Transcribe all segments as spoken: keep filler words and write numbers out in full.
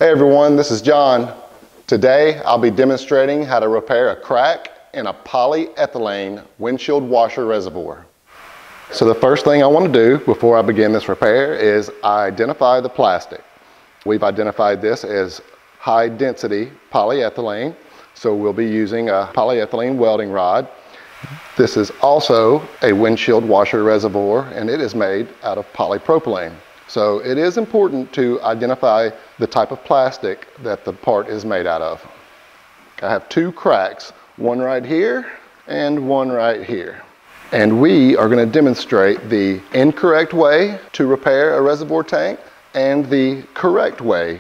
Hey everyone, this is John. Today I'll be demonstrating how to repair a crack in a polyethylene windshield washer reservoir. So the first thing I want to do before I begin this repair is identify the plastic. We've identified this as high density polyethylene, so we'll be using a polyethylene welding rod. This is also a windshield washer reservoir, and it is made out of polypropylene. So it is important to identify the type of plastic that the part is made out of. I have two cracks, one right here and one right here. And we are going to demonstrate the incorrect way to repair a reservoir tank and the correct way.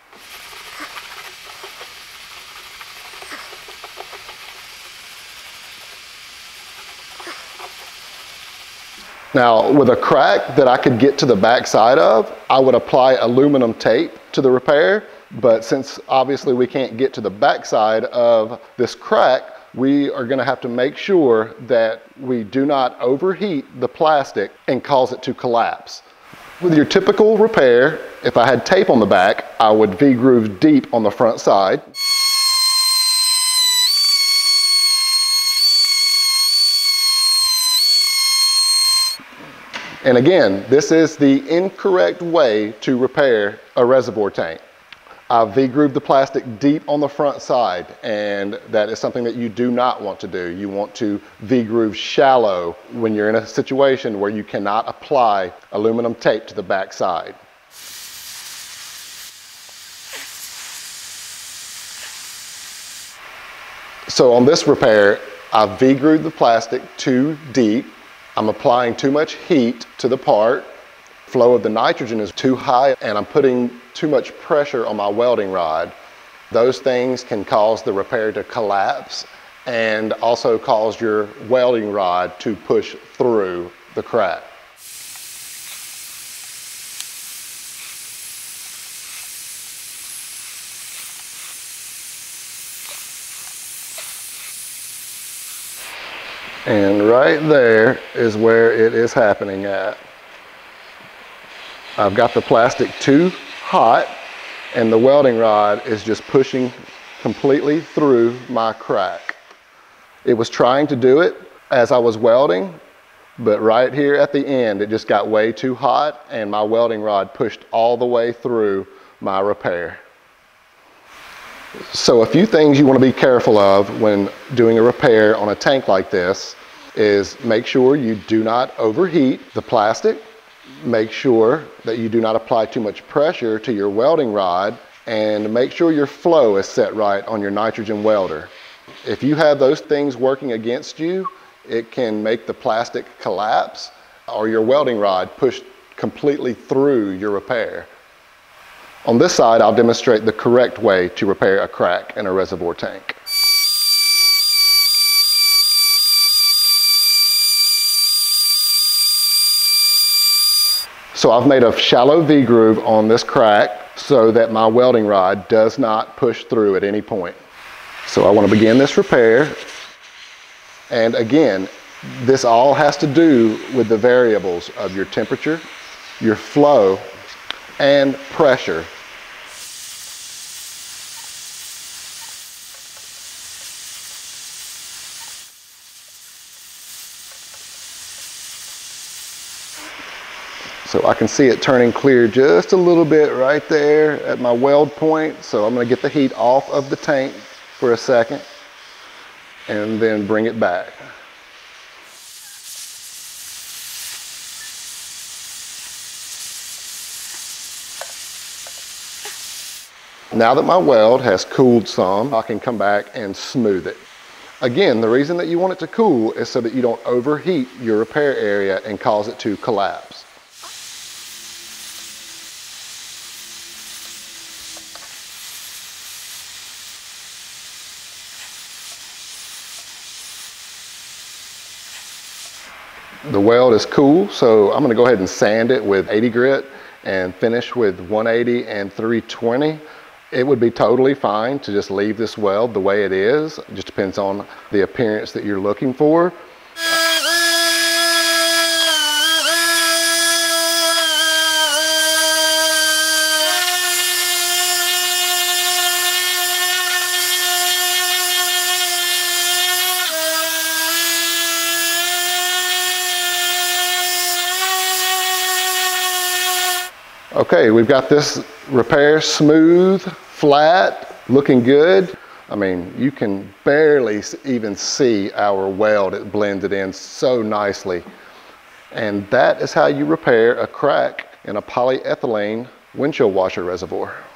Now, with a crack that I could get to the back side of, I would apply aluminum tape to the repair, but since obviously we can't get to the back side of this crack, we are going to have to make sure that we do not overheat the plastic and cause it to collapse. With your typical repair, if I had tape on the back, I would V-groove deep on the front side. And again, this is the incorrect way to repair a reservoir tank. I've V-grooved the plastic deep on the front side, and that is something that you do not want to do. You want to V-groove shallow when you're in a situation where you cannot apply aluminum tape to the back side. So on this repair, I've V-grooved the plastic too deep. I'm applying too much heat to the part. Flow of the nitrogen is too high, and I'm putting too much pressure on my welding rod. Those things can cause the repair to collapse and also cause your welding rod to push through the crack. And right there is where it is happening at. I've got the plastic too hot, and the welding rod is just pushing completely through my crack. It was trying to do it as I was welding, but right here at the end, it just got way too hot, and my welding rod pushed all the way through my repair. So a few things you want to be careful of when doing a repair on a tank like this is make sure you do not overheat the plastic, make sure that you do not apply too much pressure to your welding rod, and make sure your flow is set right on your nitrogen welder. If you have those things working against you, it can make the plastic collapse or your welding rod push completely through your repair. On this side, I'll demonstrate the correct way to repair a crack in a reservoir tank. So I've made a shallow V-groove on this crack so that my welding rod does not push through at any point. So I want to begin this repair. And again, this all has to do with the variables of your temperature, your flow, and pressure. So I can see it turning clear just a little bit right there at my weld point. So I'm going to get the heat off of the tank for a second and then bring it back. Now that my weld has cooled some, I can come back and smooth it. Again, the reason that you want it to cool is so that you don't overheat your repair area and cause it to collapse. The weld is cool, so I'm going to go ahead and sand it with eighty grit and finish with one eighty and three twenty. It would be totally fine to just leave this weld the way it is. It just depends on the appearance that you're looking for. Okay, we've got this repair smooth, flat, looking good. I mean, you can barely even see our weld. It blended in so nicely. And that is how you repair a crack in a polyethylene windshield washer reservoir.